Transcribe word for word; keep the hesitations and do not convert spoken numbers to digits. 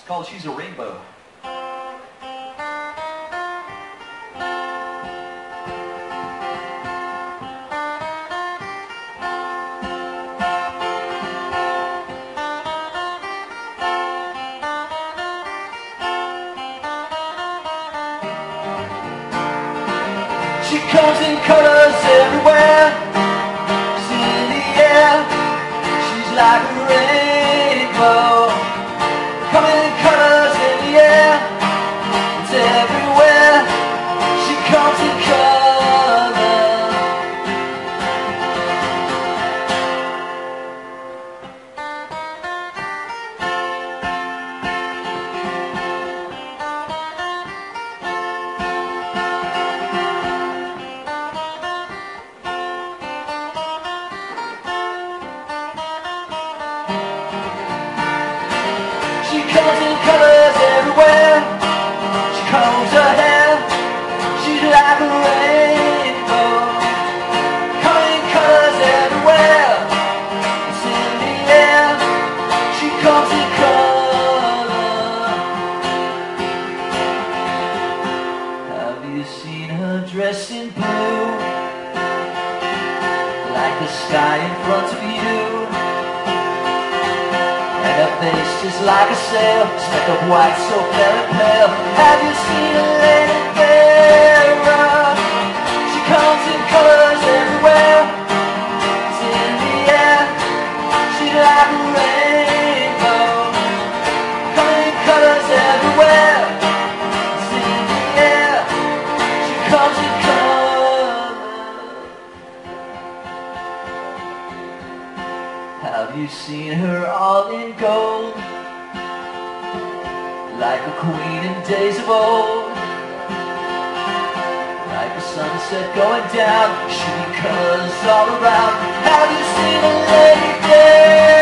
It's called She's a Rainbow. She comes in colors everywhere. She's in the air. She's like a rainbow. Coming in colors in the air. It's everywhere. She comes in color. She comes in colors everywhere. She combs her hair. She's like a rainbow. Coming in colors everywhere. It's in the air. She comes in color. Have you seen her dressed in blue, like the sky in front of you? And her face just like a sail, speck of white so very pale. Have you seen a lady fairer? She comes in colors everywhere. It's in the air. She's like a rainbow. Coming in colors everywhere. It's in the air. She comes in colors. Have you seen her all in gold, like a queen in days of old? Like a sunset going down, shooting colors all around. Have you seen a lady there?